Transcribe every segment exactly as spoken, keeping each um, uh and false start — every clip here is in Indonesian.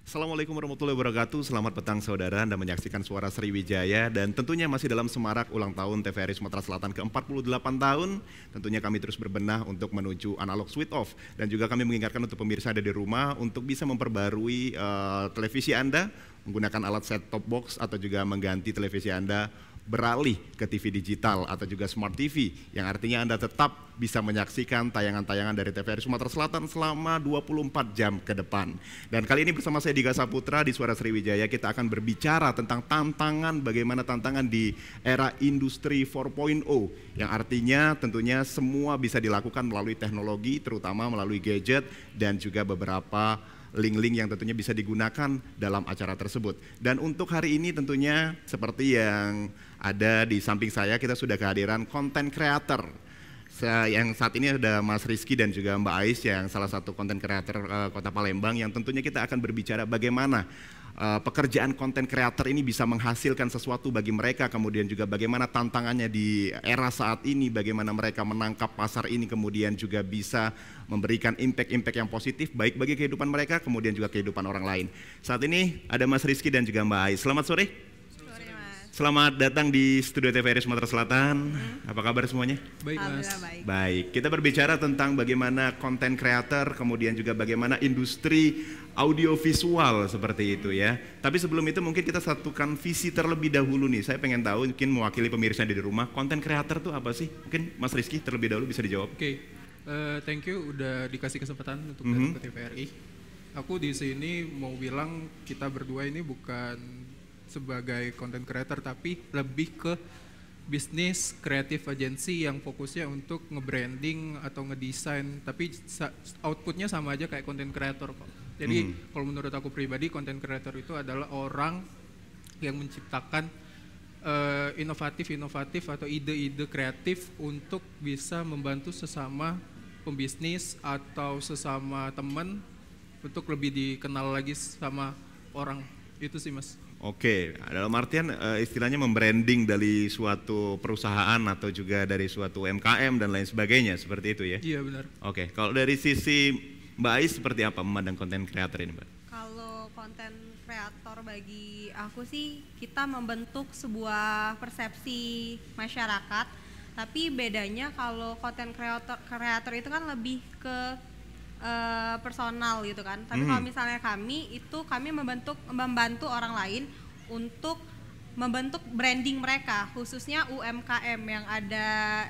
Assalamualaikum warahmatullahi wabarakatuh. Selamat petang saudara, Anda menyaksikan Suara Sriwijaya dan tentunya masih dalam semarak ulang tahun T V R I Sumatera Selatan ke empat puluh delapan tahun. Tentunya kami terus berbenah untuk menuju analog switch off dan juga kami mengingatkan untuk pemirsa ada di rumah untuk bisa memperbarui uh, televisi Anda menggunakan alat set top box atau juga mengganti televisi Anda beralih ke T V digital atau juga Smart T V yang artinya Anda tetap bisa menyaksikan tayangan-tayangan dari T V R I Sumatera Selatan selama dua puluh empat jam ke depan. Dan kali ini bersama saya Diga Saputra di Suara Sriwijaya kita akan berbicara tentang tantangan, bagaimana tantangan di era industri empat titik nol yang artinya tentunya semua bisa dilakukan melalui teknologi terutama melalui gadget dan juga beberapa link-link yang tentunya bisa digunakan dalam acara tersebut. Dan untuk hari ini tentunya seperti yang ada di samping saya, kita sudah kehadiran content creator. Yang saat ini ada Mas Rizky dan juga Mbak Ais yang salah satu content creator uh, Kota Palembang yang tentunya kita akan berbicara bagaimana uh, pekerjaan content creator ini bisa menghasilkan sesuatu bagi mereka, kemudian juga bagaimana tantangannya di era saat ini, bagaimana mereka menangkap pasar ini, kemudian juga bisa memberikan impact-impact yang positif baik bagi kehidupan mereka, kemudian juga kehidupan orang lain. Saat ini ada Mas Rizky dan juga Mbak Ais. Selamat sore. Selamat datang di studio T V R I Sumatera Selatan. Hmm. Apa kabar semuanya? Baik, Mas. Baik. Baik. Kita berbicara tentang bagaimana content creator, kemudian juga bagaimana industri audiovisual seperti itu ya. Tapi sebelum itu mungkin kita satukan visi terlebih dahulu nih. Saya pengen tahu, mungkin mewakili pemirsa di rumah, content creator itu apa sih? Mungkin Mas Rizky terlebih dahulu bisa dijawab. Oke, okay. uh, thank you udah dikasih kesempatan untuk mm-hmm. datang ke T V R I. Aku di sini mau bilang kita berdua ini bukan sebagai content creator tapi lebih ke bisnis creative agency yang fokusnya untuk nge-branding atau ngedesain, tapi outputnya sama aja kayak content creator kok. Jadi hmm. kalau menurut aku pribadi content creator itu adalah orang yang menciptakan uh, inovatif-inovatif atau ide-ide kreatif untuk bisa membantu sesama pembisnis atau sesama teman untuk lebih dikenal lagi sama orang. Itu sih, Mas. Oke, dalam artian uh, istilahnya membranding dari suatu perusahaan atau juga dari suatu U M K M dan lain sebagainya, seperti itu ya? Iya, benar. Oke, kalau dari sisi Mbak Ais seperti apa memandang konten kreator ini, Mbak? Kalau konten kreator bagi aku sih kita membentuk sebuah persepsi masyarakat, tapi bedanya kalau konten kreator kreator itu kan lebih ke Uh, personal gitu kan. Tapi hmm. kalau misalnya kami itu kami membentuk membantu orang lain untuk membentuk branding mereka, khususnya U M K M yang ada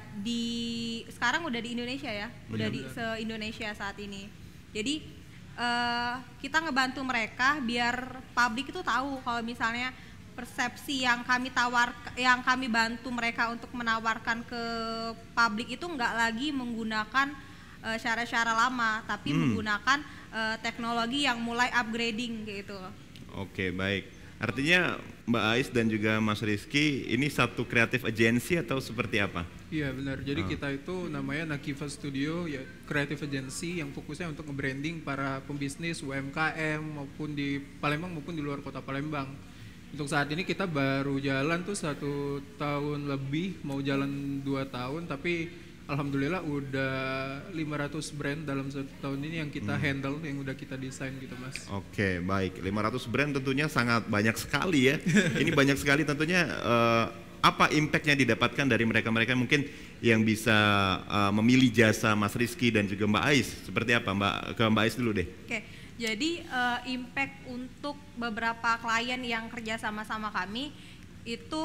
di sekarang udah di Indonesia ya, hmm. udah di se-Indonesia saat ini. Jadi uh, kita ngebantu mereka biar publik itu tahu kalau misalnya persepsi yang kami tawar, yang kami bantu mereka untuk menawarkan ke publik itu nggak lagi menggunakan cara-cara lama, tapi hmm. menggunakan uh, teknologi yang mulai upgrading gitu. Oke, baik. Artinya Mbak Ais dan juga Mas Rizky ini satu kreatif agency atau seperti apa? Iya benar. Jadi oh. kita itu namanya Nakiva Studio, ya kreatif agency yang fokusnya untuk nge-branding para pembisnis U M K M maupun di Palembang maupun di luar kota Palembang. Untuk saat ini kita baru jalan tuh satu tahun lebih, mau jalan dua tahun, tapi alhamdulillah udah lima ratus brand dalam satu tahun ini yang kita hmm. handle, yang udah kita desain gitu, Mas. Oke, baik. lima ratus brand tentunya sangat banyak sekali ya. Ini banyak sekali tentunya. Uh, apa impact-nya didapatkan dari mereka-mereka mungkin yang bisa uh, memilih jasa Mas Rizky dan juga Mbak Ais? Seperti apa, Mbak? Ke Mbak Ais dulu deh. Oke, jadi uh, impact untuk beberapa klien yang kerja sama-sama kami itu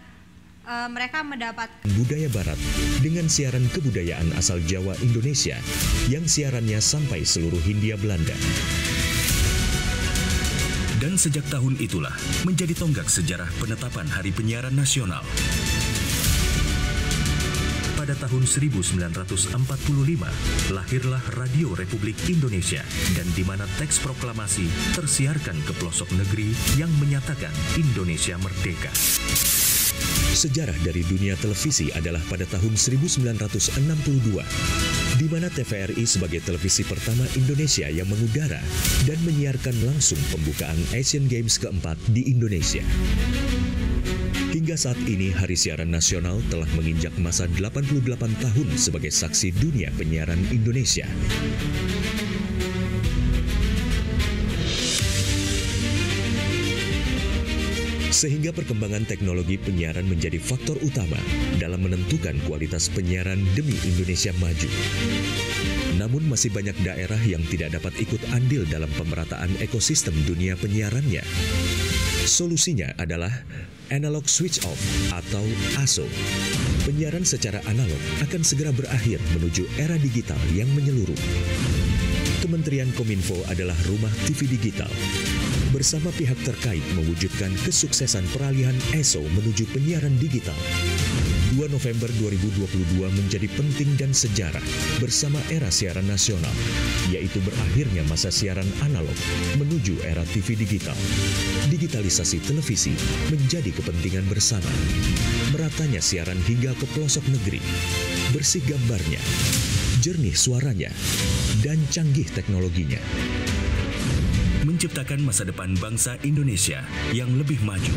Uh, mereka mendapat budaya barat dengan siaran kebudayaan asal Jawa Indonesia yang siarannya sampai seluruh Hindia Belanda. Dan sejak tahun itulah menjadi tonggak sejarah penetapan Hari Penyiaran Nasional. Pada tahun seribu sembilan ratus empat puluh lima, lahirlah Radio Republik Indonesia dan di mana teks proklamasi tersiarkan ke pelosok negeri yang menyatakan Indonesia merdeka. Sejarah dari dunia televisi adalah pada tahun seribu sembilan ratus enam puluh dua, di mana T V R I sebagai televisi pertama Indonesia yang mengudara dan menyiarkan langsung pembukaan Asian Games keempat di Indonesia. Hingga saat ini, Hari Siaran Nasional telah menginjak masa delapan puluh delapan tahun sebagai saksi dunia penyiaran Indonesia. Sehingga perkembangan teknologi penyiaran menjadi faktor utama dalam menentukan kualitas penyiaran demi Indonesia maju. Namun masih banyak daerah yang tidak dapat ikut andil dalam pemerataan ekosistem dunia penyiarannya. Solusinya adalah analog switch off atau A S O. Penyiaran secara analog akan segera berakhir menuju era digital yang menyeluruh. Kementerian Kominfo adalah rumah T V digital. Bersama pihak terkait mewujudkan kesuksesan peralihan A S O menuju penyiaran digital. dua November dua ribu dua puluh dua menjadi penting dan sejarah bersama era siaran nasional, yaitu berakhirnya masa siaran analog menuju era T V digital. Digitalisasi televisi menjadi kepentingan bersama. Meratanya siaran hingga ke pelosok negeri. Bersih gambarnya, jernih suaranya, dan canggih teknologinya. Menciptakan masa depan bangsa Indonesia yang lebih maju.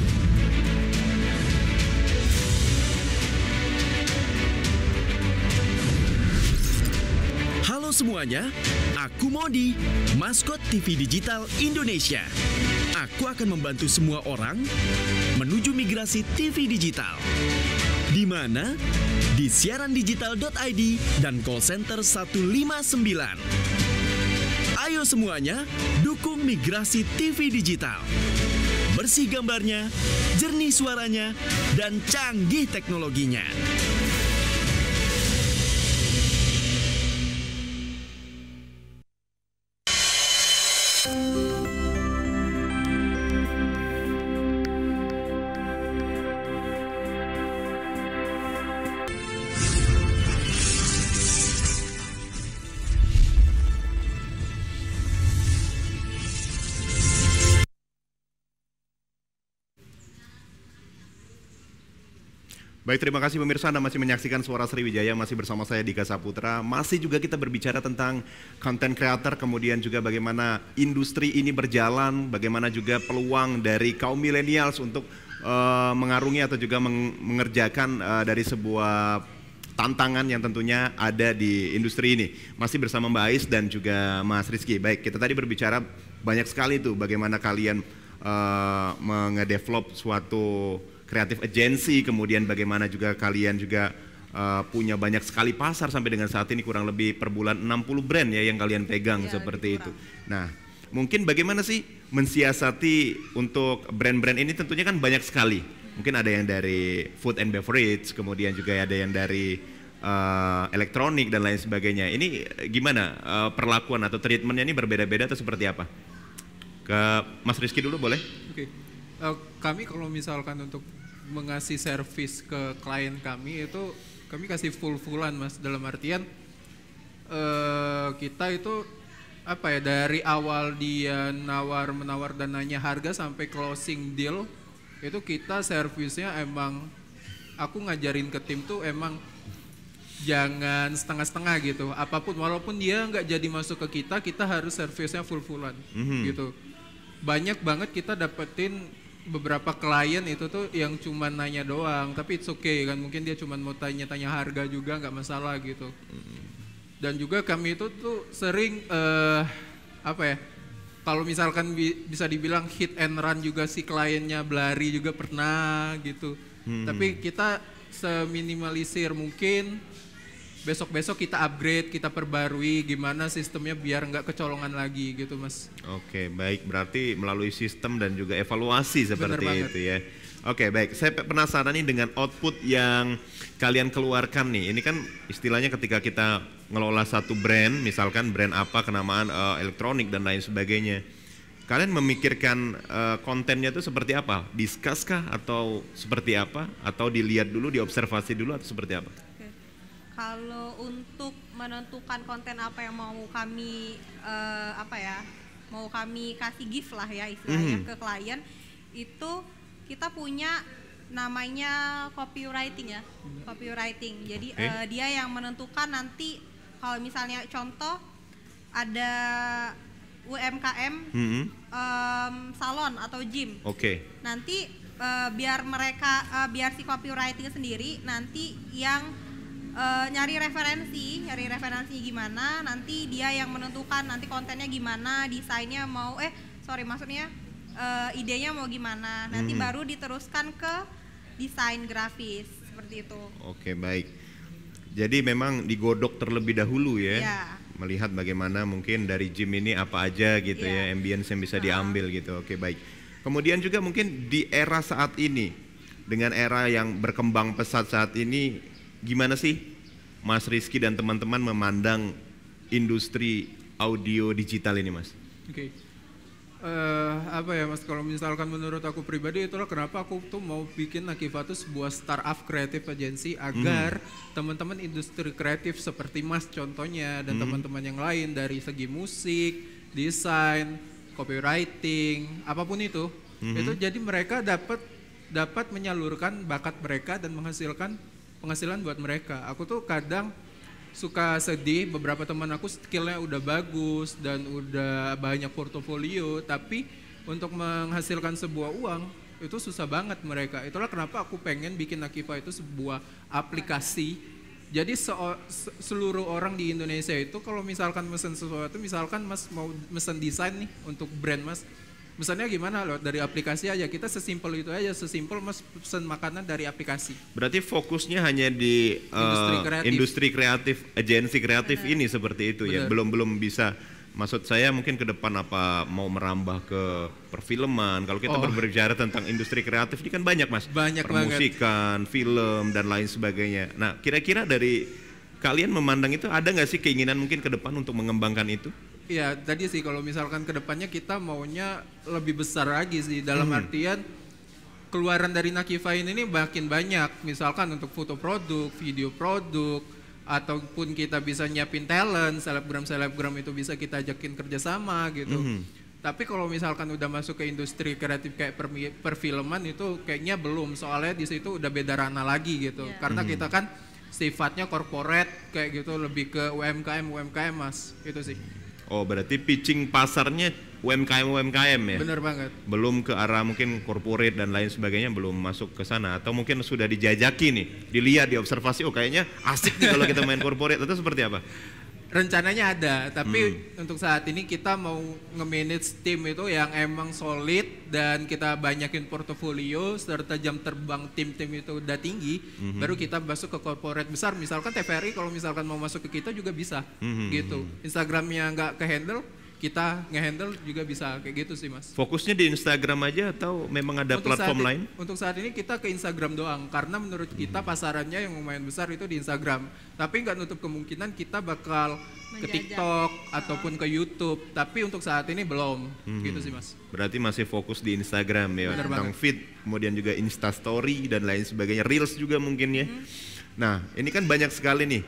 Halo semuanya, aku Modi, maskot T V Digital Indonesia. Aku akan membantu semua orang menuju migrasi T V digital. Di mana? Di siaran digital dot I D dan call center satu lima sembilan. Ayo semuanya, dukung migrasi T V digital. Bersih gambarnya, jernih suaranya, dan canggih teknologinya. Baik, terima kasih pemirsa, Anda masih menyaksikan Suara Sriwijaya, masih bersama saya Dika Saputra. Masih juga kita berbicara tentang content creator, kemudian juga bagaimana industri ini berjalan, bagaimana juga peluang dari kaum milenials untuk uh, mengarungi atau juga meng mengerjakan uh, dari sebuah tantangan yang tentunya ada di industri ini. Masih bersama Mbak Ais dan juga Mas Rizky. Baik, kita tadi berbicara banyak sekali tuh bagaimana kalian uh, mengedevelop suatu kreatif agency, kemudian bagaimana juga kalian juga uh, punya banyak sekali pasar sampai dengan saat ini kurang lebih per bulan enam puluh brand ya yang kalian pegang ya, seperti itu. Nah, mungkin bagaimana sih mensiasati untuk brand-brand ini, tentunya kan banyak sekali. Mungkin ada yang dari food and beverage, kemudian juga ada yang dari uh, elektronik dan lain sebagainya. Ini gimana uh, perlakuan atau treatmentnya ini berbeda-beda atau seperti apa? Ke Mas Rizky dulu boleh? Oke, uh, kami kalau misalkan untuk mengasih servis ke klien kami itu kami kasih full-fullan Mas, dalam artian uh, kita itu apa ya, dari awal dia nawar menawar dan nanya harga sampai closing deal itu kita servisnya emang, aku ngajarin ke tim tuh emang jangan setengah-setengah gitu, apapun walaupun dia nggak jadi masuk ke kita, kita harus servisnya full-fullan mm-hmm. gitu. Banyak banget kita dapetin beberapa klien itu tuh yang cuma nanya doang, tapi it's okay kan, mungkin dia cuma mau tanya-tanya harga juga nggak masalah gitu. Dan juga kami itu tuh sering uh, apa ya, kalau misalkan bi bisa dibilang hit and run juga, si kliennya berlari juga pernah gitu. Hmm. Tapi kita seminimalisir mungkin, besok-besok kita upgrade, kita perbarui gimana sistemnya biar nggak kecolongan lagi gitu Mas. Oke, baik, berarti melalui sistem dan juga evaluasi seperti itu ya. Oke, baik, saya penasaran nih dengan output yang kalian keluarkan nih. Ini kan istilahnya ketika kita ngelola satu brand, misalkan brand apa, kenamaan uh, elektronik dan lain sebagainya. Kalian memikirkan uh, kontennya itu seperti apa? Discuss kah atau seperti apa? Atau dilihat dulu, diobservasi dulu atau seperti apa? Kalau untuk menentukan konten apa yang mau kami uh, apa ya, mau kami kasih gift lah ya istilahnya mm. ke klien, itu kita punya namanya copywriting ya, copywriting. Jadi okay. uh, dia yang menentukan nanti kalau misalnya contoh ada U M K M mm-hmm. um, salon atau gym, okay. nanti uh, biar mereka uh, biar si copywriting sendiri nanti yang Uh, nyari referensi, nyari referensinya gimana, nanti dia yang menentukan nanti kontennya gimana, desainnya mau, eh sorry maksudnya uh, idenya mau gimana, nanti Hmm. baru diteruskan ke desain grafis seperti itu. Oke, baik. Jadi memang digodok terlebih dahulu ya, Iya. melihat bagaimana mungkin dari gym ini apa aja gitu Iya. ya, ambience yang bisa Ah. diambil gitu. Oke, baik. Kemudian juga mungkin di era saat ini, dengan era yang berkembang pesat saat ini, gimana sih Mas Rizky dan teman-teman memandang industri audio digital ini, Mas? Oke. Eh, apa ya Mas, kalau misalkan menurut aku pribadi, itulah kenapa aku tuh mau bikin Akiva tuh sebuah startup creative agency agar teman-teman industri kreatif seperti Mas contohnya dan teman-teman yang lain dari segi musik, desain, copywriting, apapun itu, itu jadi mereka dapat dapat menyalurkan bakat mereka dan menghasilkan penghasilan buat mereka. Aku tuh kadang suka sedih, beberapa teman aku skillnya udah bagus dan udah banyak portofolio, tapi untuk menghasilkan sebuah uang itu susah banget mereka. Itulah kenapa aku pengen bikin Akiva itu sebuah aplikasi. Jadi seo- se- seluruh orang di Indonesia itu kalau misalkan mesen sesuatu, misalkan Mas mau mesen desain nih untuk brand Mas, misalnya gimana loh, dari aplikasi aja, kita sesimpel itu aja, sesimpel Mas pesen makanan dari aplikasi. Berarti fokusnya hanya di eh, Industri kreatif. industri kreatif, agensi kreatif ini seperti itu ya. Benar. Belum belum bisa. Maksud saya mungkin ke depan apa mau merambah ke perfilman. Kalau kita Oh. berbicara tentang industri kreatif ini kan banyak, Mas. Banyak Permusikan, film dan lain sebagainya. Nah, kira-kira dari kalian memandang itu ada nggak sih keinginan mungkin ke depan untuk mengembangkan itu? Iya, tadi sih kalau misalkan kedepannya kita maunya lebih besar lagi sih, dalam artian keluaran dari Nakiva ini makin banyak, misalkan untuk foto produk, video produk, ataupun kita bisa nyiapin talent, selebgram-selebgram itu bisa kita ajakin kerjasama gitu. Tapi kalau misalkan udah masuk ke industri kreatif kayak permi- perfilman itu kayaknya belum, soalnya di situ udah beda ranah lagi gitu. Iya. Karena kita kan sifatnya corporate kayak gitu, lebih ke U M K M U M K M Mas, itu sih. Oh, berarti pitching pasarnya U M K M U M K M ya? Bener banget. Belum ke arah mungkin corporate dan lain sebagainya, belum masuk ke sana, atau mungkin sudah dijajaki nih, dilihat, diobservasi, oh kayaknya asik nih kalau kita main corporate, atau seperti apa? Rencananya ada, tapi untuk saat ini kita mau nge-manage tim itu yang emang solid dan kita banyakin portofolio serta jam terbang tim-tim itu udah tinggi, baru kita masuk ke corporate besar. Misalkan T V R I kalau misalkan mau masuk ke kita juga bisa, gitu. Instagramnya nggak ke-handle, kita nge-handle juga bisa, kayak gitu sih Mas. Fokusnya di Instagram aja atau memang ada Untuk platform saat i- lain? Untuk saat ini kita ke Instagram doang, karena menurut kita pasarannya yang lumayan besar itu di Instagram. Tapi nggak nutup kemungkinan kita bakal ke Menjajah. TikTok ataupun ke YouTube. Tapi untuk saat ini belum, gitu sih Mas. Berarti masih fokus di Instagram ya, Bener tentang banget. feed, kemudian juga Insta Story dan lain sebagainya, Reels juga mungkin ya. Nah, ini kan banyak sekali nih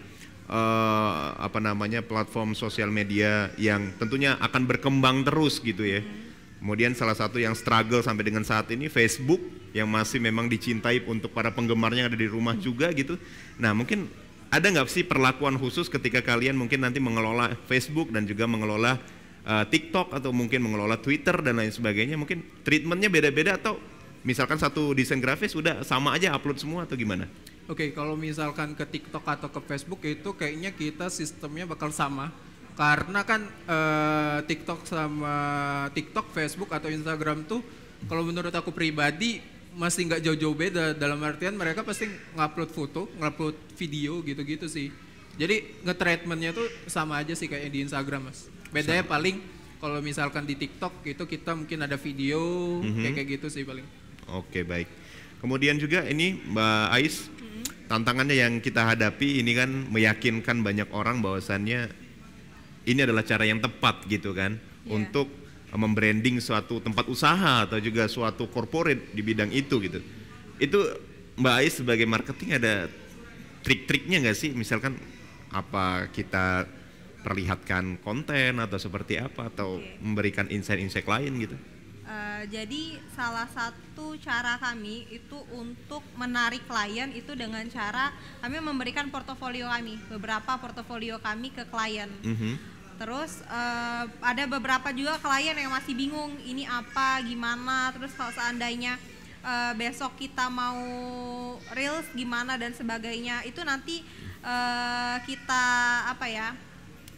eh, apa namanya platform sosial media yang tentunya akan berkembang terus gitu ya. Kemudian salah satu yang struggle sampai dengan saat ini Facebook yang masih memang dicintai untuk para penggemarnya yang ada di rumah juga gitu. Nah, mungkin ada nggak sih perlakuan khusus ketika kalian mungkin nanti mengelola Facebook dan juga mengelola uh, TikTok atau mungkin mengelola Twitter dan lain sebagainya, mungkin treatmentnya beda-beda atau misalkan satu desain grafis udah sama aja upload semua atau gimana? Oke, kalau misalkan ke TikTok atau ke Facebook itu kayaknya kita sistemnya bakal sama. Karena kan eh, TikTok sama TikTok, Facebook atau Instagram tuh kalau menurut aku pribadi masih nggak jauh-jauh beda, dalam artian mereka pasti ngupload foto, ngupload video gitu-gitu sih. Jadi nge-treatmentnya tuh sama aja sih kayak di Instagram Mas. Bedanya paling kalau misalkan di TikTok itu kita mungkin ada video kayak kayak gitu sih paling. Oke, baik. Kemudian juga ini Mbak Ais, tantangannya yang kita hadapi ini kan meyakinkan banyak orang bahwasannya ini adalah cara yang tepat gitu kan Iya. untuk membranding suatu tempat usaha atau juga suatu corporate di bidang itu gitu. Itu Mbak Ais sebagai marketing ada trik-triknya nggak sih? Misalkan apa kita perlihatkan konten atau seperti apa atau Oke. memberikan insight-insight lain gitu? Eh, jadi salah satu cara kami itu untuk menarik klien itu dengan cara kami memberikan portofolio kami, beberapa portofolio kami ke klien. Mhm. Terus eh, ada beberapa juga klien yang masih bingung ini apa, gimana. Terus kalau seandainya eh, besok kita mau reels gimana dan sebagainya, itu nanti eh, kita apa ya?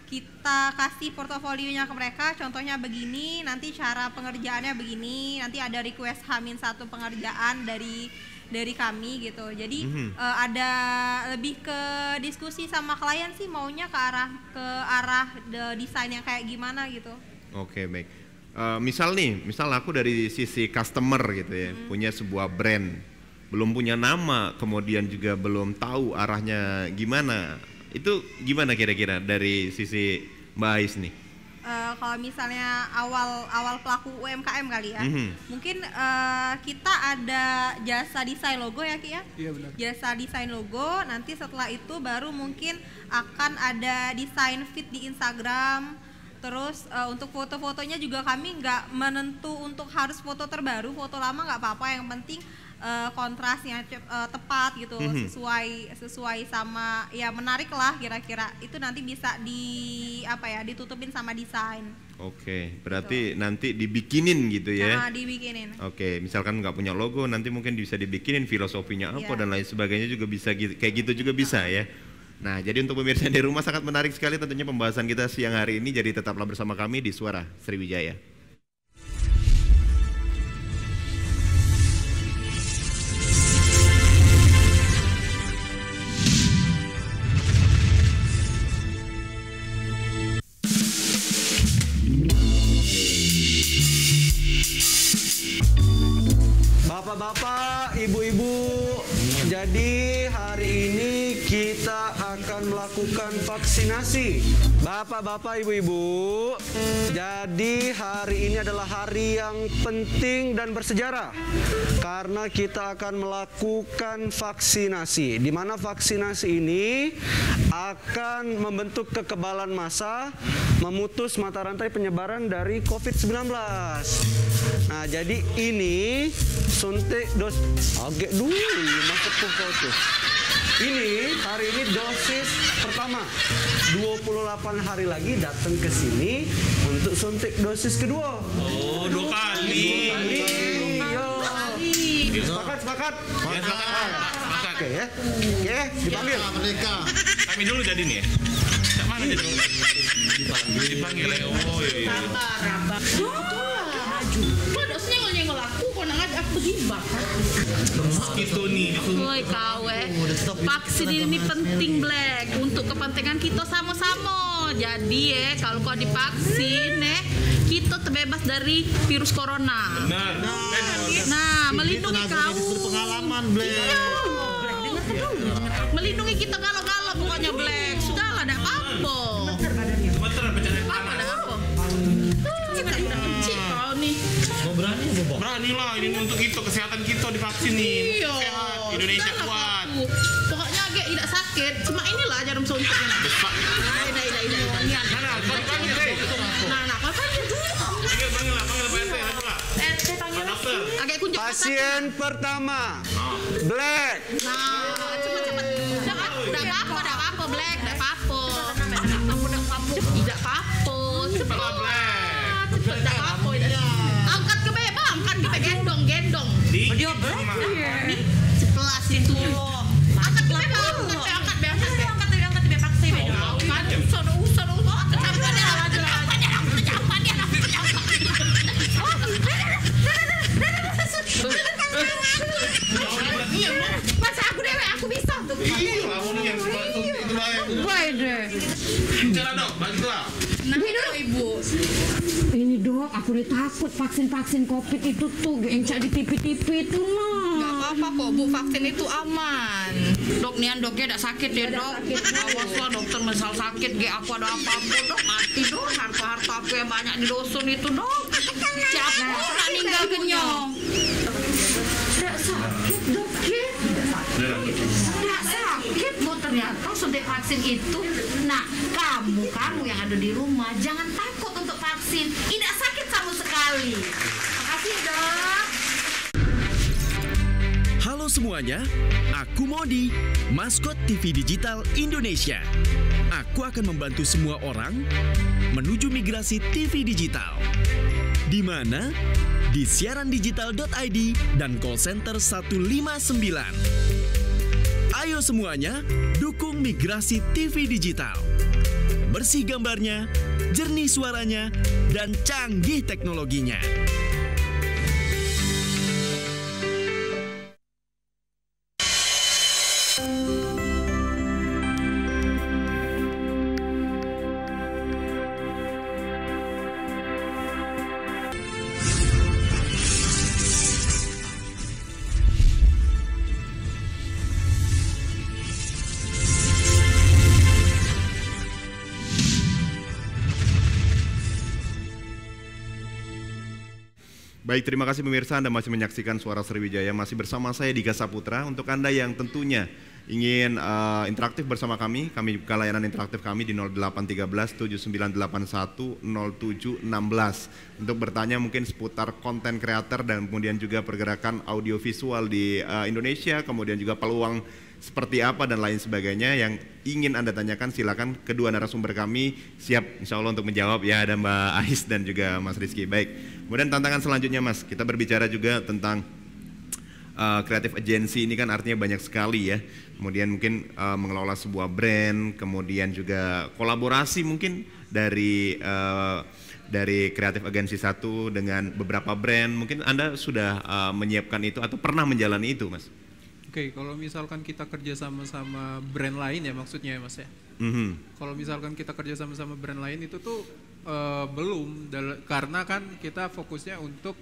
kita kasih portofolionya ke mereka, contohnya begini, nanti cara pengerjaannya begini, nanti ada request H minus satu pengerjaan dari dari kami gitu. Jadi mm-hmm. uh, ada lebih ke diskusi sama klien sih, maunya ke arah ke arah desain yang kayak gimana gitu. Oke, baik. Uh, misal nih, misal aku dari sisi customer gitu ya, mm-hmm. punya sebuah brand, belum punya nama, kemudian juga belum tahu arahnya gimana. Itu gimana kira-kira dari sisi Mbak Ais nih? Uh, kalau misalnya awal awal pelaku U M K M kali ya, mm-hmm. mungkin uh, kita ada jasa desain logo ya Ki ya? Iya benar. Jasa desain logo, nanti setelah itu baru mungkin akan ada desain feed di Instagram. Terus uh, untuk foto-fotonya juga kami nggak menentu untuk harus foto terbaru, foto lama nggak apa-apa, yang penting uh, kontrasnya uh, tepat gitu, mm-hmm. sesuai sesuai sama ya menarik lah kira-kira. Itu nanti bisa di apa ya ditutupin sama desain. Oke, berarti gitu. Nanti dibikinin gitu ya? Nah, dibikinin. Oke, misalkan nggak punya logo, nanti mungkin bisa dibikinin filosofinya apa yeah. dan lain sebagainya juga bisa gitu, kayak gitu juga bisa ya. Nah, jadi untuk pemirsa di rumah sangat menarik sekali tentunya pembahasan kita siang hari ini, jadi tetaplah bersama kami di Suara Sriwijaya. Bapak-bapak, ibu-ibu, jadi hari ini kita akan melakukan vaksinasi. Bapak-bapak, ibu-ibu, jadi hari ini adalah hari yang penting dan bersejarah karena kita akan melakukan vaksinasi, di mana vaksinasi ini akan membentuk kekebalan massa, memutus mata rantai penyebaran dari covid sembilan belas. Nah, jadi ini suntik dos agak dulu masuk ke foto. Ini hari ini dosis pertama. dua puluh delapan hari lagi datang ke sini untuk suntik dosis kedua. Oh, dua kali. Dua kali. Yo. Sepakat, sepakat. Ya, sepakat. Sepakat. Oke ya. Oke, dipanggil. Mereka. Kami dulu jadi nih ya. Cak mana jadi? Dipanggil. Dipanggil ya. Oh iya. Sabar, sabar. Kok dosnya nyenggol aku, kok nang aku gibah. Gitu nih. Woi kawe. Vaksin ini penting Black untuk kepentingan kita sama-sama. Jadi ya kalau kau divaksin eh kita terbebas dari virus corona. Benar. Nah, melindungi kau. Pengalaman Black. Melindungi kita galau-galau pokoknya Black. Sudahlah, enggak apa-apa. Sebentar bercanda. Apa ada apa? Kita udah kecil kau nih. Mau berani apa? Berani lah, ini untuk kita, kesehatan kita divaksin nih. Iya. Sehat, Indonesia kuat. Pokoknya agak tidak sakit. Cuma inilah jarum suntiknya. Besar. Nah, ida ida ida. Mana? Kau panggil deh. Nah, nah, kau panggil dulu. Panggil, panggil lah, panggil Pak R T, ayo lah. Eh, saya panggil. Pak dokter. Agak kunjung. Pasien pertama. Black. Nah, cepat-cepat. Udah apa? Udah apa? Black, udah apa? Udah apa? Tidak apa-apa. Cepat Black. Cepat dah apa? Angkat ke bawah, angkat ke gendong, gendong. Dia Black. Nih, sebelah situ. Angkat ke bawah, angkat angkat biasa. Angkat angkat angkat be paksa be. Kan usah usah usah kecampan dia laju laju. Kecampan dia. Masa aku dewe aku bisa tuh. Iya, aku nih yang itu lah yang. Baik deh. Cara dok, bantulah. Nah, dulu ibu. Ini dok, aku udah takut vaksin-vaksin covid itu tuh yang cak di T V-T V itu mah. Gak apa-apa kok bu, vaksin itu aman. Dok nian doknya tidak sakit ya dok. Awaslah dokter misal sakit, ge aku ada apa-apa dok mati dok. Harta-harta aku yang banyak di dusun itu dok. Siapa orang meninggal kenyong? Tidak sakit dok ya? Tidak sakit bu, ternyata sudah vaksin itu. Nah kamu kamu yang ada di rumah jangan takut untuk vaksin. Tidak sakit sama sekali. Makasih dok. Halo semuanya, aku Modi, maskot T V Digital Indonesia. Aku akan membantu semua orang menuju migrasi T V digital. Di mana? Di siaran digital dot i d dan call center satu lima sembilan. Ayo semuanya, dukung migrasi T V digital. bersih gambarnya, jernih suaranya, dan canggih teknologinya. Baik, terima kasih pemirsa, Anda masih menyaksikan Suara Sriwijaya, masih bersama saya Dika Saputra. Untuk Anda yang tentunya ingin uh, interaktif bersama kami, kami buka layanan interaktif kami di nol delapan tiga belas tujuh sembilan delapan satu nol tujuh enam belas untuk bertanya mungkin seputar konten kreator dan kemudian juga pergerakan audiovisual di uh, Indonesia, kemudian juga peluang seperti apa dan lain sebagainya yang ingin Anda tanyakan. Silakan, kedua narasumber kami siap insya Allah untuk menjawab ya, ada Mbak Ais dan juga Mas Rizky. Baik, kemudian tantangan selanjutnya Mas, kita berbicara juga tentang uh, creative agency. Ini kan artinya banyak sekali ya, kemudian mungkin uh, mengelola sebuah brand, kemudian juga kolaborasi mungkin dari uh, dari creative agency satu dengan beberapa brand. Mungkin Anda sudah uh, menyiapkan itu atau pernah menjalani itu Mas? Oke, kalau misalkan kita kerja sama-sama brand lain ya maksudnya ya Mas ya. Mm-hmm. Kalau misalkan kita kerja sama-sama brand lain itu tuh uh, belum, karena kan kita fokusnya untuk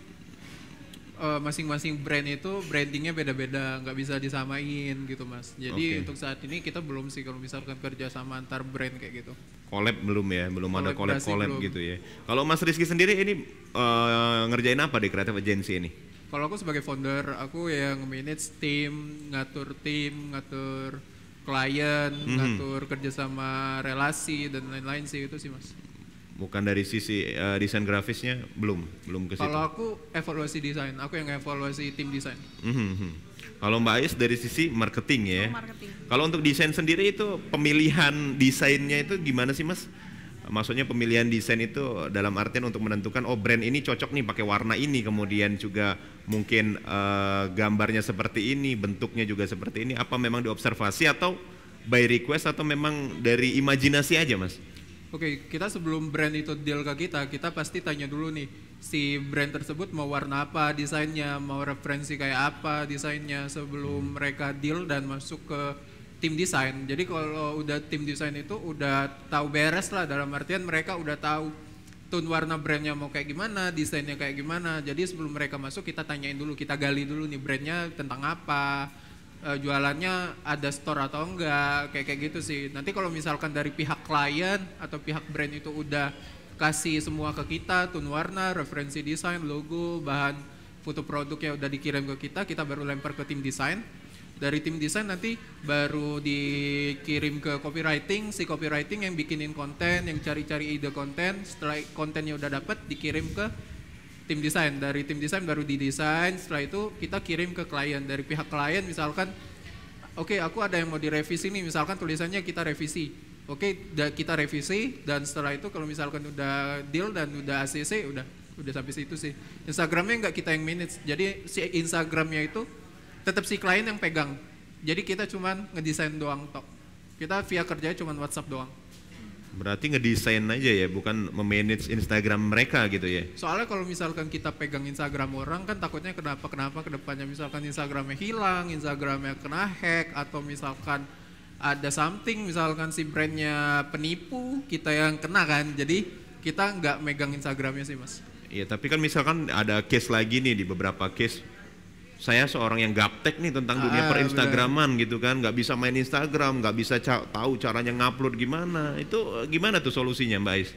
uh, masing-masing brand itu brandingnya beda-beda, nggak bisa disamain gitu Mas. Jadi okay. Untuk saat ini kita belum sih kalau misalkan kerja sama antar brand kayak gitu. Collab belum ya, belum ada collab-collab gitu ya. Kalau Mas Rizky sendiri ini uh, ngerjain apa di creative agency ini? Kalau aku sebagai founder, aku yang manage tim, ngatur tim, ngatur klien, mm-hmm. ngatur kerjasama relasi dan lain-lain sih, itu sih Mas. Bukan dari sisi uh, desain grafisnya, belum, belum ke situ. Kalau aku evaluasi desain, aku yang evaluasi tim desain. Mm-hmm. Kalau Mbak Ais dari sisi marketing ya. Oh, marketing. Kalau untuk desain sendiri itu pemilihan desainnya itu gimana sih Mas? Maksudnya pemilihan desain itu dalam artian untuk menentukan oh brand ini cocok nih pakai warna ini, kemudian juga mungkin uh, gambarnya seperti ini, bentuknya juga seperti ini. Apa memang diobservasi atau by request atau memang dari imajinasi aja Mas? Oke, kita sebelum brand itu deal ke kita, kita pasti tanya dulu nih si brand tersebut mau warna apa desainnya, mau referensi kayak apa desainnya sebelum hmm. mereka deal dan masuk ke tim desain. Jadi kalau udah tim desain itu udah tahu beres lah, dalam artian mereka udah tahu tone warna brandnya mau kayak gimana, desainnya kayak gimana. Jadi sebelum mereka masuk kita tanyain dulu, kita gali dulu nih brandnya tentang apa, e, jualannya ada store atau enggak, kayak kayak gitu sih. Nanti kalau misalkan dari pihak klien atau pihak brand itu udah kasih semua ke kita, tone warna, referensi desain, logo, bahan foto produknya udah dikirim ke kita, kita baru lempar ke tim desain. Dari tim desain nanti baru dikirim ke copywriting, si copywriting yang bikinin konten, yang cari-cari ide konten. Setelah kontennya udah dapat dikirim ke tim desain, dari tim desain baru didesain. Setelah itu kita kirim ke klien. Dari pihak klien misalkan oke okay, aku ada yang mau direvisi nih, misalkan tulisannya kita revisi, oke okay, kita revisi, dan setelah itu kalau misalkan udah deal dan udah A C C udah udah sampai situ sih. Instagramnya nggak kita yang manage, jadi si Instagramnya itu tetap si klien yang pegang. Jadi kita cuman ngedesain doang tok. Kita via kerjanya cuman WhatsApp doang. Berarti ngedesain aja ya, bukan memanage Instagram mereka gitu ya? Soalnya kalau misalkan kita pegang Instagram orang kan takutnya kenapa-kenapa kedepannya, misalkan Instagramnya hilang, Instagramnya kena hack, atau misalkan ada something, misalkan si brandnya penipu, kita yang kena kan. Jadi kita nggak megang Instagramnya sih Mas. Iya, tapi kan misalkan ada case lagi nih, di beberapa case saya seorang yang gaptek nih tentang dunia ah, per Instagraman gitu kan, nggak bisa main Instagram, nggak bisa ca tahu caranya ngupload gimana, itu gimana tuh solusinya Mbak Ais?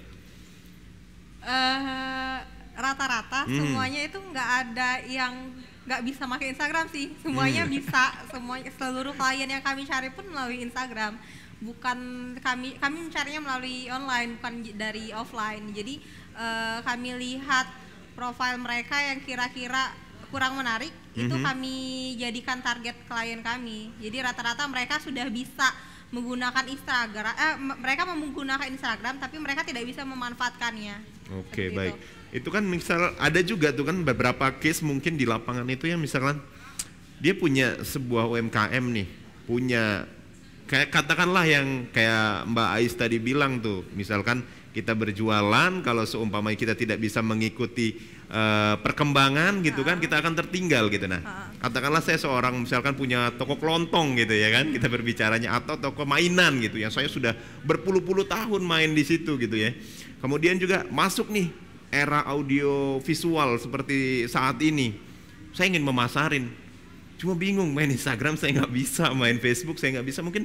Uh, rata-rata hmm. semuanya itu nggak ada yang nggak bisa pakai Instagram sih, semuanya hmm. bisa, semuanya seluruh klien yang kami cari pun melalui Instagram, bukan kami kami mencarinya melalui online, bukan dari offline. Jadi uh, kami lihat profil mereka yang kira-kira kurang menarik, mm-hmm. itu kami jadikan target klien kami. Jadi rata-rata mereka sudah bisa menggunakan Instagram, eh, mereka menggunakan Instagram tapi mereka tidak bisa memanfaatkannya. Oke, okay, baik. Itu kan misal ada juga tuh kan beberapa case mungkin di lapangan itu yang misalkan dia punya sebuah U M K M nih, punya kayak katakanlah yang kayak Mbak Ais tadi bilang tuh, misalkan kita berjualan, kalau seumpama kita tidak bisa mengikuti uh, perkembangan gitu kan, kita akan tertinggal gitu. Nah, katakanlah saya seorang misalkan punya toko kelontong gitu ya kan, kita berbicaranya, atau toko mainan gitu yang saya sudah berpuluh-puluh tahun main di situ gitu ya. Kemudian juga masuk nih era audio visual seperti saat ini, saya ingin memasarin, cuma bingung main Instagram saya nggak bisa, main Facebook saya nggak bisa. Mungkin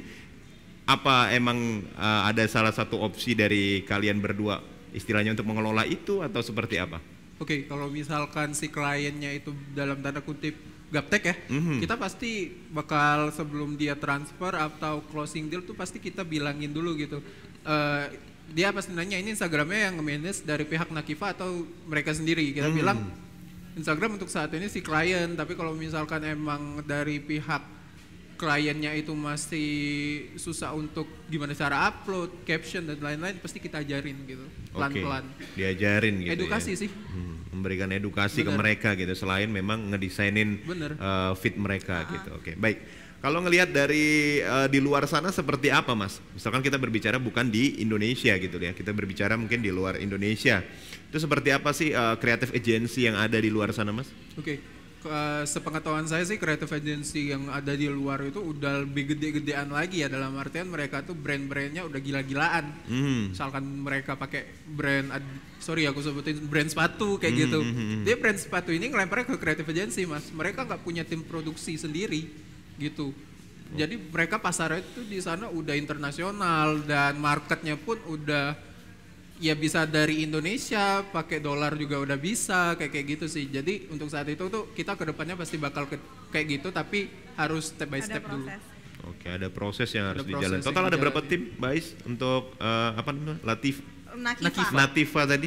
apa emang uh, ada salah satu opsi dari kalian berdua istilahnya untuk mengelola itu atau seperti apa? Oke, okay, kalau misalkan si kliennya itu dalam tanda kutip gaptek ya, mm-hmm. kita pasti bakal sebelum dia transfer atau closing deal tuh pasti kita bilangin dulu gitu. Uh, dia pasti nanya ini Instagramnya yang nge-manage dari pihak Nakifa atau mereka sendiri. Kita mm. bilang Instagram untuk saat ini si klien, tapi kalau misalkan emang dari pihak kliennya itu masih susah untuk gimana cara upload, caption dan lain-lain, pasti kita ajarin gitu, pelan-pelan. Oke, diajarin gitu. Edukasi ya. sih. Hmm, memberikan edukasi Bener. ke mereka gitu, selain memang ngedesainin uh, feed mereka uh-huh. gitu. Oke, baik. Kalau ngelihat dari uh, di luar sana seperti apa, Mas? Misalkan kita berbicara bukan di Indonesia gitu ya, kita berbicara mungkin di luar Indonesia. Itu seperti apa sih uh, creative agency yang ada di luar sana, Mas? Oke. Okay. Uh, sepengetahuan saya sih creative agency yang ada di luar itu udah lebih gede-gedean lagi ya, dalam artian mereka tuh brand-brandnya udah gila-gilaan. Mm. Misalkan mereka pakai brand, sorry aku sebutin brand sepatu kayak mm, gitu. Mm, mm, Dia brand sepatu ini ngelemparnya ke creative agency, Mas. Mereka nggak punya tim produksi sendiri gitu. Jadi mereka pasarnya itu di sana udah internasional dan marketnya pun udah ya bisa dari Indonesia, pakai dolar juga udah bisa, kayak kayak gitu sih. Jadi untuk saat itu tuh kita kedepannya pasti bakal ke, kayak gitu, tapi harus step by step dulu. Oke, ada proses yang harus ada dijalankan. Total ada berapa tim, Bais, untuk uh, apa namanya, Latif, Nakifa. Natifa tadi?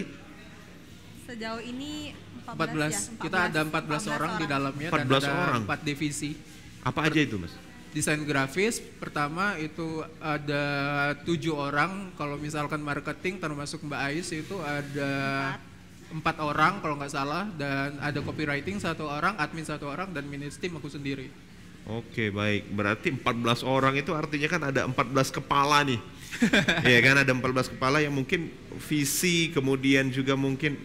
Sejauh ini empat belas, ya, empat belas. Kita ada empat belas, empat belas orang, orang di dalamnya empat belas dan ada orang. empat divisi. Apa aja itu, Mas? Desain grafis pertama itu ada tujuh orang, kalau misalkan marketing termasuk Mbak Ais itu ada empat orang kalau nggak salah, dan ada copywriting satu orang, admin satu orang, dan manage team aku sendiri. Oke, baik, berarti empat belas orang itu artinya kan ada empat belas kepala nih. Iya kan, ada empat belas kepala yang mungkin visi, kemudian juga mungkin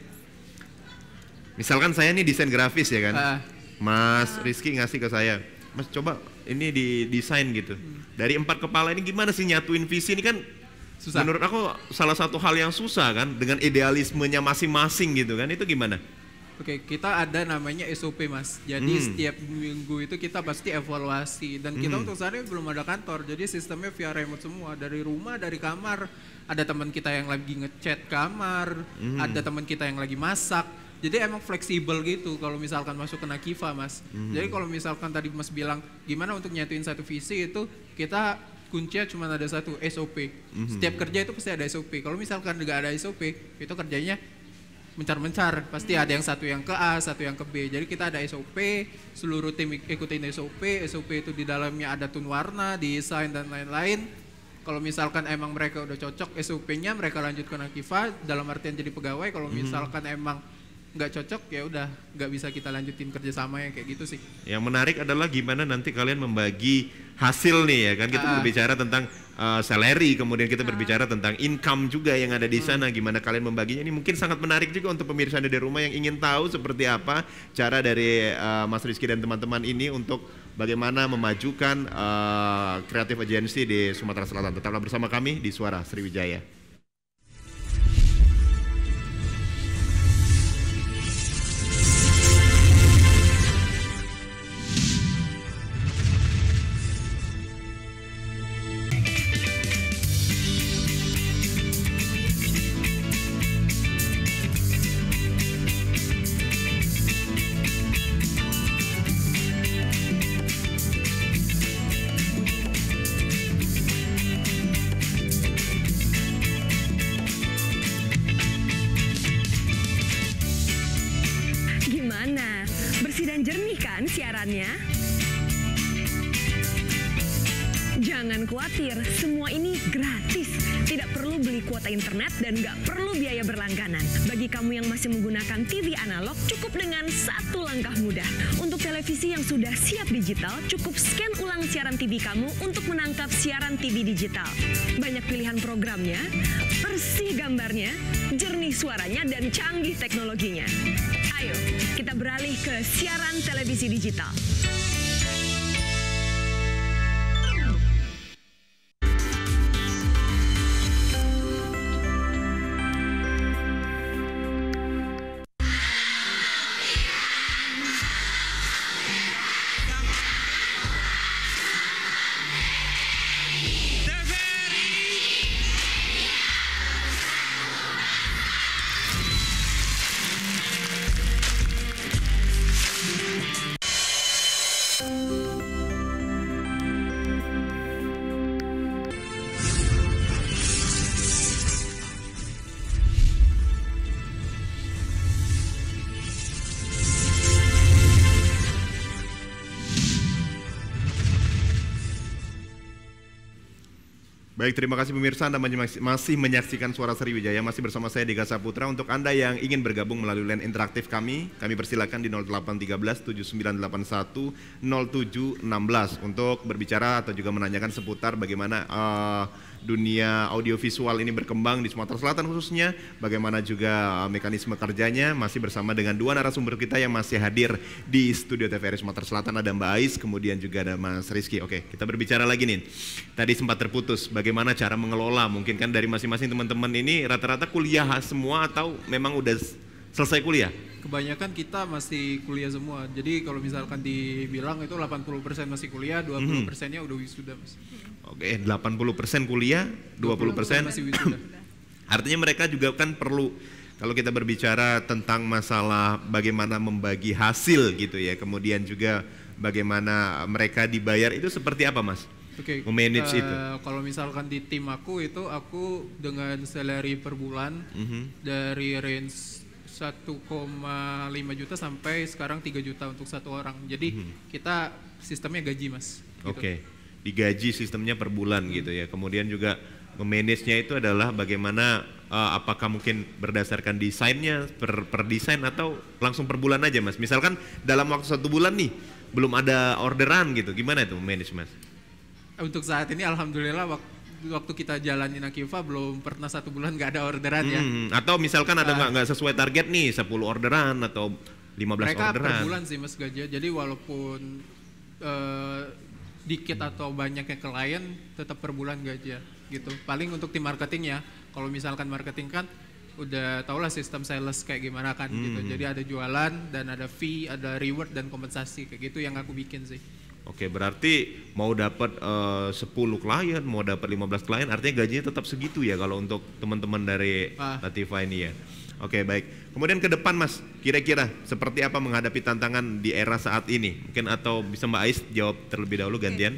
misalkan saya nih desain grafis ya kan, uh, Mas uh. Rizky ngasih ke saya, Mas coba ini di desain gitu. Hmm. Dari empat kepala ini gimana sih nyatuin visi ini kan? Susah. Menurut aku salah satu hal yang susah kan, dengan idealismenya masing-masing gitu kan, itu gimana? Oke, kita ada namanya S O P, Mas. Jadi hmm. setiap minggu itu kita pasti evaluasi, dan kita hmm. untuk saat ini belum ada kantor, jadi sistemnya via remote semua, dari rumah, dari kamar. Ada teman kita yang lagi ngechat kamar, hmm. ada teman kita yang lagi masak. Jadi emang fleksibel gitu kalau misalkan masuk ke Nakifa, Mas. Mm-hmm. Jadi kalau misalkan tadi Mas bilang gimana untuk nyatuin satu visi, itu kita kuncinya cuma ada satu, S O P. Mm-hmm. Setiap kerja itu pasti ada S O P. Kalau misalkan nggak ada S O P, itu kerjanya mencar-mencar. Pasti mm-hmm. ada yang satu yang ke A, satu yang ke B. Jadi kita ada S O P, seluruh tim ikutin S O P. S O P itu di dalamnya ada tune warna, desain dan lain-lain. Kalau misalkan emang mereka udah cocok S O P-nya, mereka lanjut ke Nakifa dalam artian jadi pegawai. Kalau misalkan mm-hmm. emang nggak cocok ya udah nggak bisa kita lanjutin kerjasama yang kayak gitu sih. Yang menarik adalah gimana nanti kalian membagi hasil nih ya kan, kita uh, berbicara tentang uh, salary, kemudian kita uh, berbicara tentang income juga yang ada di sana, uh, gimana kalian membaginya. Ini mungkin sangat menarik juga untuk pemirsa di rumah yang ingin tahu seperti apa cara dari uh, Mas Rizky dan teman-teman ini untuk bagaimana memajukan uh, creative agency di Sumatera Selatan. Tetaplah bersama kami di Suara Sriwijaya. Siarannya. Jangan khawatir, semua ini gratis. Tidak perlu beli kuota internet dan nggak perlu biaya berlangganan. Bagi kamu yang masih menggunakan T V analog, cukup dengan satu langkah mudah. Untuk televisi yang sudah siap digital, cukup scan ulang siaran T V kamu untuk menangkap siaran T V digital. Banyak pilihan programnya, bersih gambarnya, jernih suaranya, dan canggih teknologinya. Ayo, kita beralih ke siaran televisi digital. Baik, terima kasih pemirsa, Anda masih menyaksikan Suara Sriwijaya, masih bersama saya Dika Saputra. Untuk Anda yang ingin bergabung melalui line interaktif kami, kami persilakan di nol delapan satu tiga tujuh sembilan delapan satu nol tujuh enam belas untuk berbicara atau juga menanyakan seputar bagaimana uh, dunia audiovisual ini berkembang di Sumatera Selatan khususnya, bagaimana juga uh, mekanisme kerjanya. Masih bersama dengan dua narasumber kita yang masih hadir di studio T V R I Sumatera Selatan, ada Mbak Ais, kemudian juga ada Mas Rizky. Oke, kita berbicara lagi nih, tadi sempat terputus, bagaimana cara mengelola, mungkin kan dari masing-masing teman-teman ini rata-rata kuliah semua atau memang udah selesai kuliah? Kebanyakan kita masih kuliah semua, jadi kalau misalkan dibilang itu delapan puluh persen masih kuliah, dua puluh persennya udah wisuda Mas. Oke, delapan puluh persen kuliah, dua puluh persen masih wisuda. Artinya mereka juga kan perlu, kalau kita berbicara tentang masalah bagaimana membagi hasil gitu ya, kemudian juga bagaimana mereka dibayar, itu seperti apa Mas? Oke, okay, memanage uh, itu. Kalau misalkan di tim aku itu aku dengan salary per bulan mm-hmm. dari range satu koma lima juta sampai sekarang tiga juta untuk satu orang. Jadi mm-hmm. kita sistemnya gaji Mas. Gitu. Oke, okay. Digaji sistemnya per bulan hmm. gitu ya. Kemudian juga memanage-nya itu adalah bagaimana, uh, apakah mungkin berdasarkan desainnya per, per desain atau langsung per bulan aja Mas. Misalkan dalam waktu satu bulan nih belum ada orderan gitu, gimana itu manage Mas? Untuk saat ini alhamdulillah waktu, waktu kita jalanin Akiva belum pernah satu bulan nggak ada orderan ya. Hmm, atau misalkan ada nggak uh, nggak sesuai target nih sepuluh orderan atau lima belas mereka orderan. Mereka per bulan sih Mas gaji. Jadi walaupun uh, dikit atau banyaknya klien tetap per bulan gaji gitu. Paling untuk tim marketing ya. Kalau misalkan marketing kan udah tau lah sistem sales kayak gimana kan hmm. gitu. Jadi ada jualan dan ada fee, ada reward dan kompensasi kayak gitu yang aku bikin sih. Oke, berarti mau dapat uh, sepuluh klien, mau dapat lima belas klien, artinya gajinya tetap segitu ya kalau untuk teman-teman dari ah. Latifah ini ya. Oke, baik. Kemudian ke depan Mas, kira-kira seperti apa menghadapi tantangan di era saat ini? Mungkin atau bisa Mbak Ais jawab terlebih dahulu gantian.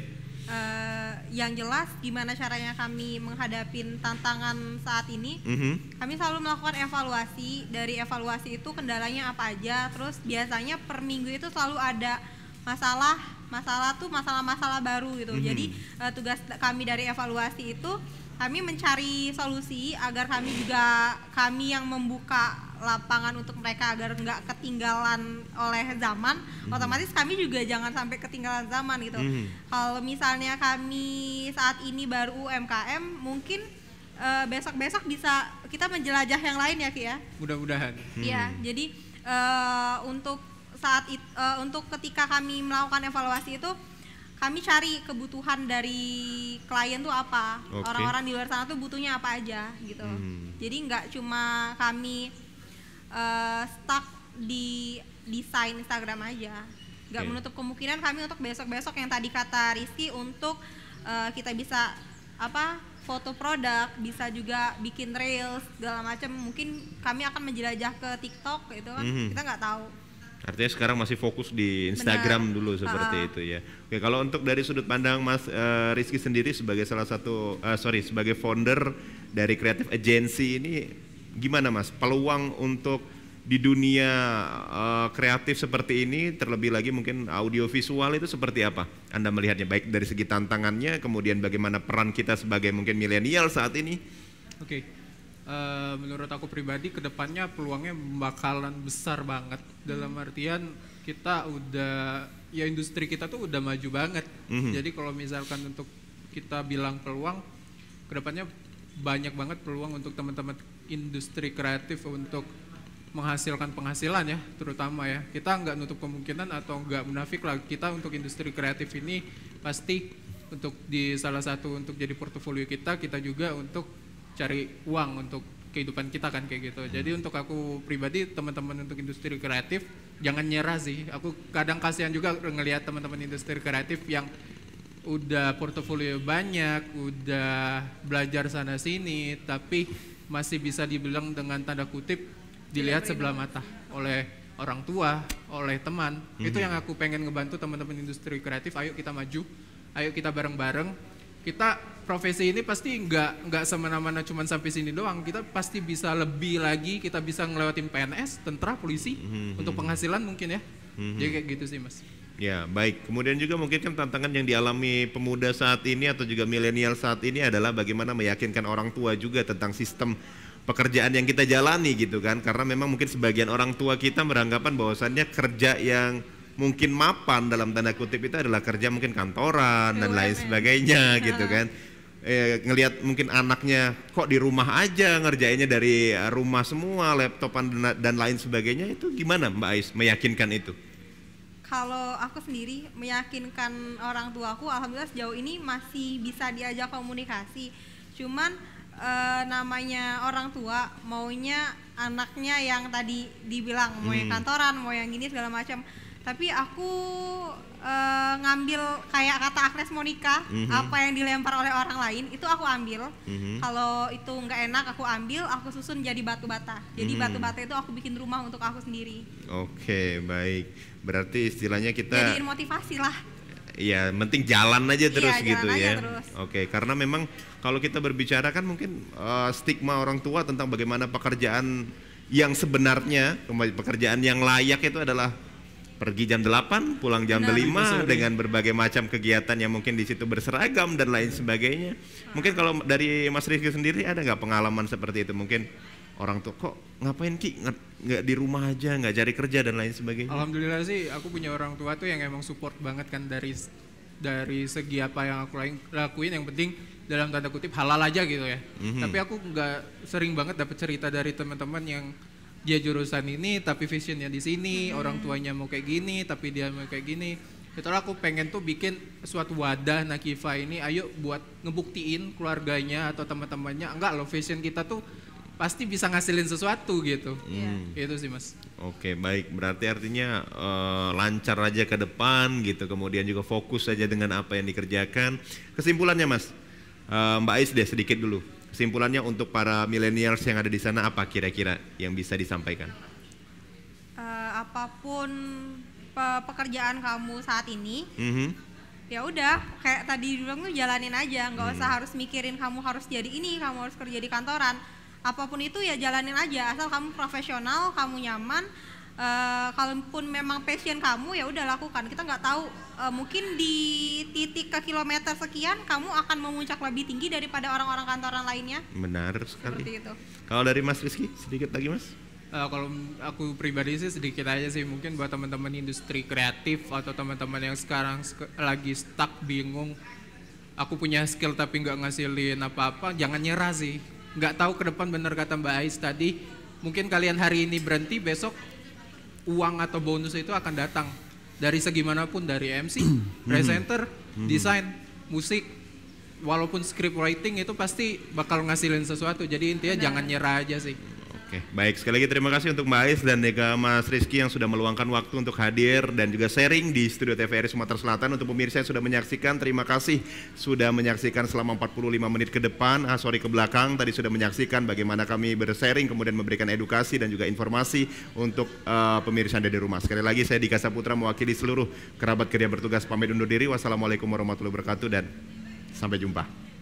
Uh, yang jelas gimana caranya kami menghadapi tantangan saat ini? Mm-hmm. Kami selalu melakukan evaluasi. Dari evaluasi itu kendalanya apa aja. Terus biasanya per minggu itu selalu ada masalah masalah tuh masalah-masalah baru gitu. Mm-hmm. Jadi uh, tugas kami dari evaluasi itu kami mencari solusi agar kami juga kami yang membuka lapangan untuk mereka agar nggak ketinggalan oleh zaman. Mm-hmm. Otomatis kami juga jangan sampai ketinggalan zaman gitu. Mm-hmm. Kalau misalnya kami saat ini baru U M K M, mungkin uh, besok-besok bisa kita menjelajah yang lain ya Ki ya. Mudah-mudahan. Iya. Mm-hmm. Jadi uh, untuk saat it, uh, untuk ketika kami melakukan evaluasi itu kami cari kebutuhan dari klien tuh apa, okay. orang-orang di luar sana tuh butuhnya apa aja gitu. Hmm. Jadi nggak cuma kami uh, stuck di desain Instagram aja, nggak okay. menutup kemungkinan kami untuk besok-besok yang tadi kata Rizky untuk uh, kita bisa apa foto produk, bisa juga bikin reels segala macam. Mungkin kami akan menjelajah ke TikTok gitu kan, hmm. kita nggak tahu. Artinya sekarang masih fokus di Instagram Benar. dulu seperti uh. itu ya. Oke, kalau untuk dari sudut pandang Mas uh, Rizky sendiri sebagai salah satu, uh, sorry sebagai founder dari Creative Agency ini, gimana Mas peluang untuk di dunia uh, kreatif seperti ini, terlebih lagi mungkin audio visual itu seperti apa Anda melihatnya, baik dari segi tantangannya, kemudian bagaimana peran kita sebagai mungkin milenial saat ini? Oke, uh, menurut aku pribadi kedepannya peluangnya bakalan besar banget. Dalam artian kita udah, ya industri kita tuh udah maju banget. Mm-hmm. Jadi kalau misalkan untuk kita bilang peluang, kedepannya banyak banget peluang untuk teman-teman industri kreatif untuk menghasilkan penghasilan ya, terutama ya. Kita nggak nutup kemungkinan atau nggak munafik lah, kita untuk industri kreatif ini pasti untuk di salah satu untuk jadi portofolio kita, kita juga untuk cari uang untuk kehidupan kita kan kayak gitu. Jadi untuk aku pribadi, teman-teman untuk industri kreatif jangan nyerah sih. Aku kadang kasihan juga ngelihat teman-teman industri kreatif yang udah portofolio banyak, udah belajar sana sini, tapi masih bisa dibilang dengan tanda kutip dilihat sebelah mata oleh orang tua, oleh teman. Mm-hmm. Itu yang aku pengen ngebantu teman-teman industri kreatif. Ayo kita maju, ayo kita bareng-bareng. Kita profesi ini pasti nggak nggak semena-mena cuma sampai sini doang. Kita pasti bisa lebih lagi. Kita bisa ngelewatin P N S, tentara, polisi, mm-hmm. untuk penghasilan mungkin ya. Mm-hmm. Jadi kayak gitu sih mas. Ya baik. Kemudian juga mungkin kan tantangan yang dialami pemuda saat ini atau juga milenial saat ini adalah bagaimana meyakinkan orang tua juga tentang sistem pekerjaan yang kita jalani gitu kan. Karena memang mungkin sebagian orang tua kita beranggapan bahwasannya kerja yang mungkin mapan dalam tanda kutip itu adalah kerja mungkin kantoran dan lain sebagainya gitu kan. Eh, ngelihat mungkin anaknya kok di rumah aja ngerjainnya dari rumah semua, laptopan dan lain sebagainya, itu gimana Mbak Ais meyakinkan itu? Kalau aku sendiri meyakinkan orang tuaku, alhamdulillah sejauh ini masih bisa diajak komunikasi. Cuman e, namanya orang tua maunya anaknya yang tadi dibilang mau yang kantoran, mau yang gini segala macam. Tapi aku e, ngambil kayak kata Agnes Monica, mm-hmm. apa yang dilempar oleh orang lain itu aku ambil. Mm-hmm. Kalau itu nggak enak aku ambil, aku susun jadi batu bata. Jadi mm-hmm. batu bata itu aku bikin rumah untuk aku sendiri. Oke, baik. Berarti istilahnya kita jadiin motivasi lah. Iya, penting jalan aja terus iya, gitu jalan ya. Aja terus. Oke, karena memang kalau kita berbicara kan mungkin uh, stigma orang tua tentang bagaimana pekerjaan yang sebenarnya, pekerjaan yang layak itu adalah pergi jam delapan, pulang jam lima dengan berbagai macam kegiatan yang mungkin di situ berseragam dan lain sebagainya. Mungkin kalau dari Mas Rizky sendiri ada nggak pengalaman seperti itu? Mungkin orang tua kok ngapain Ki, nggak di rumah aja, nggak cari kerja dan lain sebagainya? Alhamdulillah sih aku punya orang tua tuh yang emang support banget kan dari dari segi apa yang aku lakuin, yang penting dalam tanda kutip halal aja gitu ya. Mm-hmm. Tapi aku nggak sering banget dapat cerita dari teman-teman yang dia jurusan ini tapi visionnya di sini, mm-hmm. orang tuanya mau kayak gini tapi dia mau kayak gini. Itulah aku pengen tuh bikin suatu wadah Nakifa ini, ayo buat ngebuktiin keluarganya atau teman-temannya enggak loh, vision kita tuh pasti bisa ngasilin sesuatu gitu. Hmm. Itu sih mas. Oke baik, berarti artinya uh, lancar aja ke depan gitu, kemudian juga fokus saja dengan apa yang dikerjakan. Kesimpulannya mas, uh, Mbak Ais deh sedikit dulu. Kesimpulannya untuk para millennials yang ada di sana apa kira-kira yang bisa disampaikan? Uh, apapun pe- pekerjaan kamu saat ini, mm-hmm. ya udah kayak tadi bilang tuh jalanin aja, nggak usah mm. harus mikirin kamu harus jadi ini, kamu harus kerja di kantoran. Apapun itu ya jalanin aja, asal kamu profesional, kamu nyaman. Uh, kalaupun memang passion kamu ya udah lakukan. Kita nggak tahu, uh, mungkin di titik ke kilometer sekian kamu akan memuncak lebih tinggi daripada orang-orang kantoran lainnya. Benar sekali. Seperti itu. Kalau dari Mas Rizky sedikit lagi mas? Uh, kalau aku pribadi sih sedikit aja sih, mungkin buat teman-teman industri kreatif atau teman-teman yang sekarang sk- lagi stuck bingung, aku punya skill tapi nggak ngasilin apa-apa, jangan nyerah sih. Nggak tahu ke depan, bener kata Mbak Ais tadi, mungkin kalian hari ini berhenti, besok uang atau bonus itu akan datang dari segi manapun, dari M C, presenter, desain, musik, walaupun script writing itu pasti bakal ngasilin sesuatu. Jadi intinya Benar. jangan nyerah aja sih. Oke, baik, sekali lagi terima kasih untuk Mbak Ais dan juga Mas Rizky yang sudah meluangkan waktu untuk hadir dan juga sharing di studio T V R I Sumatera Selatan. Untuk pemirsa yang sudah menyaksikan, terima kasih sudah menyaksikan selama empat puluh lima menit ke depan, ah, sorry ke belakang, tadi sudah menyaksikan bagaimana kami bersharing, kemudian memberikan edukasi dan juga informasi untuk uh, pemirsa yang ada di rumah. Sekali lagi saya Dika Saputra mewakili seluruh kerabat kerja bertugas pamit undur diri. Wassalamualaikum warahmatullahi wabarakatuh dan sampai jumpa.